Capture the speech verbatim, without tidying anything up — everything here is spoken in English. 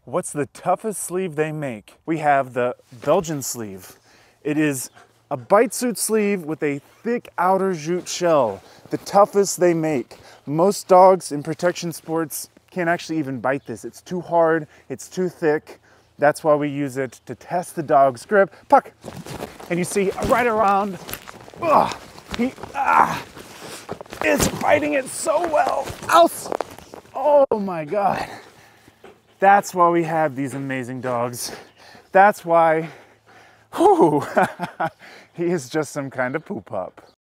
What's the toughest sleeve they make? We have the Belgian sleeve. It is a bite suit sleeve with a thick outer jute shell. The toughest they make. Most dogs in protection sports can't actually even bite this. It's too hard, it's too thick. That's why we use it to test the dog's grip. Puck! And you see right around, ugh, he, ah, it's biting it so well. Ows! Oh my God. That's why we have these amazing dogs. That's why, whew, he is just some kind of poop pup.